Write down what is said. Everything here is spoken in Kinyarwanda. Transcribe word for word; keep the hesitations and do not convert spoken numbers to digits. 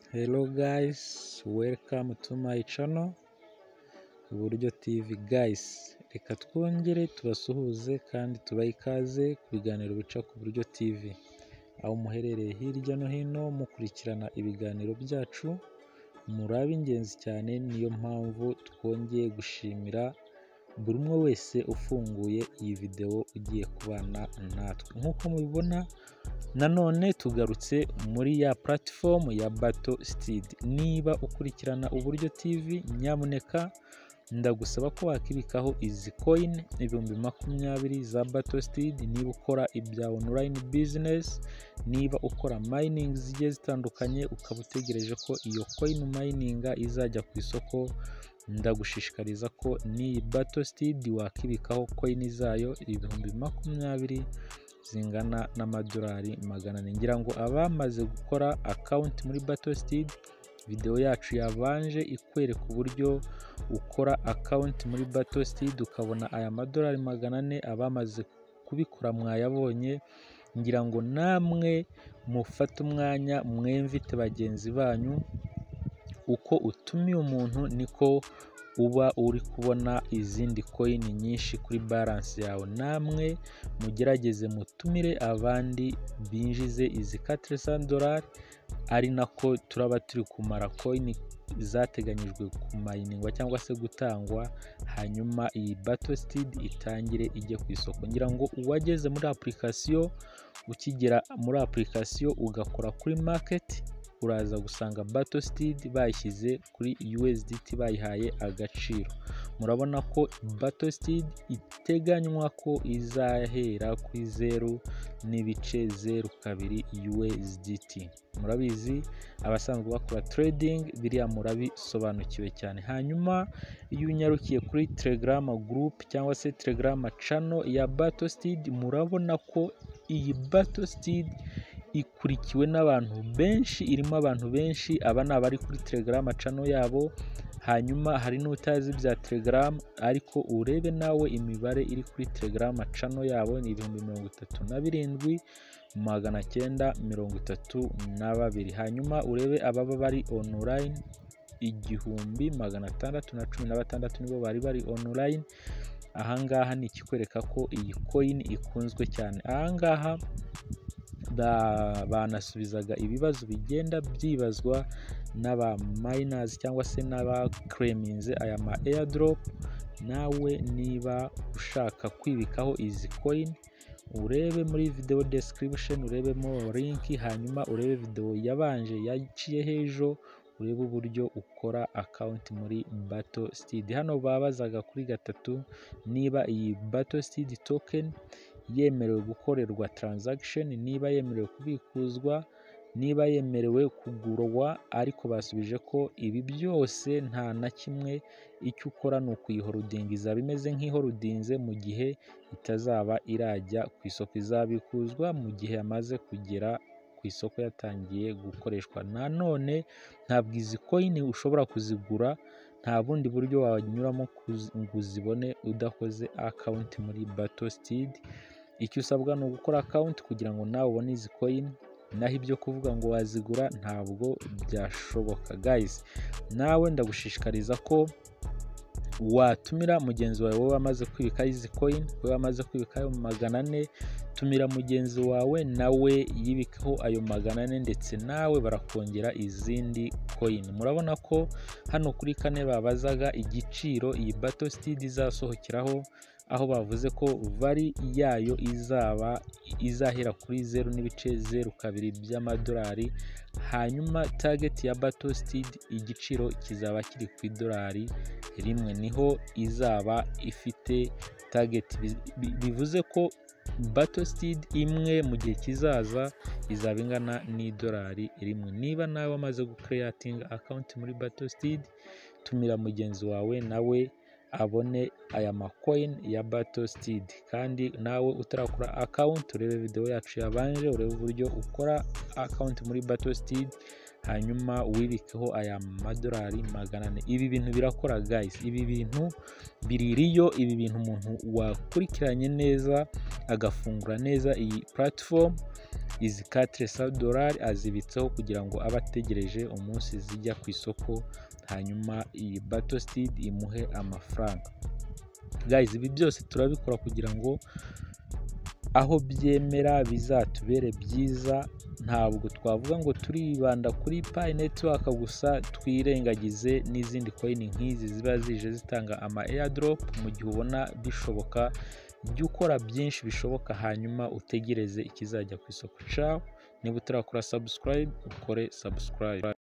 Hello guys, welcome to my channel Uburyo T V. Guys, reka twongere tubasuhuze kandi tubahe ikaze ku biganiro bica ku Buryo T V, aho muherereye hirya no hino mukurikirana ibiganiro byacu. Murabe ingenzi cyane, niyo mpamvu twongeye gushimira buri umwe wese ufunguye iyi video ugiye kubana natwe. Nk'uko mubibona, nanone tugarutse muri ya platform ya Battle Steed. Niba ukurikirana Uburyo T V, nyamuneka ndagusaba ko wakibikaho izi coin ibihumbi makumyabiri za Battle Steed. Niba ukora ibya online business, niba ukora mining zigiye zitandukanye, ukaba utegereje ko iyo coin mininga izajya ku isoko, ndagushishikariza ko ni Battle Steed wakibikaho coin zayo ibihumbi makumyabiri zingana n'amadolari magana ane. Ngira ngo abamaze gukora account muri Battle Steed, video yacu yabanje ikwereka uburyo ukora account muri Battle Steed ukabona aya madolari magana ane. Abamaze kubikora mwayabonye, ngira ngo namwe mufate umwanya mwemvite bagenzi banyu. Uko utumiye umuntu niko uba uri kubona izindi coin nyinshi kuri balance yawe. Namwe mugerageze mutumire abandi binjize izi quatre cents dollars, ari nako turaba turi kumara coin zateganyijwe ku mayiningwa cyangwa se gutangwa, hanyuma iyi Battle Steed itangire ijye ku isoko. Ngira ngo uwageze muri application, ukigera muri application ugakora kuri market, uraza gusanga Battle Steed bayishyize kuri U S D T, bayihaye agaciro. Murabona ko Battle Steed iteganywa ko izahera kuri zero n'ibice zero kabiri U S D T. Murabizi abasanzwe bakora trading biriya murabisobanukiwe cyane. Hanyuma iyo unyarukiye kuri Telegram group cyangwa se Telegram channel ya Battle Steed, murabona ko iyi Battle Steed ikurikiwe n'abantu benshi, irimo abantu benshi. Aba ni abari kuri Telegram channel yabo. Hanyuma hari n'utazi bya Telegram, ariko urebe nawe imibare iri kuri Telegram channel yabo ni ibihumbi mirongo itatu na birindwi magana cyenda mirongo itatu na babiri. Hanyuma urebe ababa bari online igihumbi magana atandatu na cumi na batandatu nibo bari bari online. Ahangaha ni ikikwereka ko iyi coin ikunzwe cyane. Ahangaha banasubizaga ibibazo bigenda byibazwa n'aba miners cyangwa se n'aba claiminze aya ma Airdrop. Nawe niba ushaka kwibikaho izi coin, urebe muri video description, urebemo link, hanyuma urebe video yabanje yaciye hejo, urebe uburyo ukora account muri Battle Steed. Hano babazaga kuri gatatu niba iyi Battle Steed token yemerewe gukorerwa transaction, niba yemerewe kubikuzwa, niba yemerewe kugurwa. Ariko basubije ko ibi byose nta na kimwe, icyo ukora ni ukuyiholdinga. Izaba imeze nk'iholdinze mu gihe itazaba irajya ku isoko, izabikuzwa mu gihe yamaze kugera ku isoko yatangiye gukoreshwa. Nanone ntabwo izi coin ushobora kuzigura, nta bundi buryo wanyuramo ngo uzibone udakoze account muri Battle Steed. Icyo usabwa ni ugukora account kugira ngo nawe ubone izi coin, naho ibyo kuvuga ngo wazigura ntabwo byashoboka. Guys, nawe ndagushishikariza ko watumira mugenzi wawe wowe wamaze kwibika izi coin, wowe wamaze kwibika ayo magana ane. Tumira mugenzi wawe nawe yibikaho ayo magana ane, ndetse nawe barakongera izindi coin. Murabona ko hano kuri kane babazaga igiciro iyi Battle Steed izasohokeraho, aho bavuze ko vari yayo izaba izahera kuri zero n'ibice zero kabiri by'amadolari. Hanyuma target ya Battle Steed igiciro kizaba kiri ku idolari rimwe, niho izaba ifite target. Bivuze ko Battle Steed imwe mu gihe kizaza izaba ingana n'idolari rimwe. Niba nawe wamaze gucreating account muri Battle Steed, tumira mugenzi wawe nawe abone aya macoin ya Battle Steed. Kandi nawe utarakora account, urebe video yacu yabanje, urebe uburyo ukora account muri Battle Steed, hanyuma wibikeho aya madolari magana ane. Ibi bintu birakora guys, ibi bintu biririyo, ibi bintu umuntu wakurikiranye neza agafungura neza iyi platform, izi quatre cents dollars azibitseho kugira ngo abategereje umunsi zijya ku isoko, hanyuma iyi Battle Steed imuhe amafaranga. Guys, ibi byose turabikora kugira ngo aho byemera bizatubere byiza. Ntabwo twavuga ngo turibanda kuri Pi network gusa twirengagize n'izindi coin nk'izi ziba zije zitanga ama Airdrop. Mu gihe ubona bishoboka, jya ukora byinshi bishoboka, hanyuma utegereze ikizajya ku isoko. Ciao. Niba utarakora subscribe, ukore subscribe.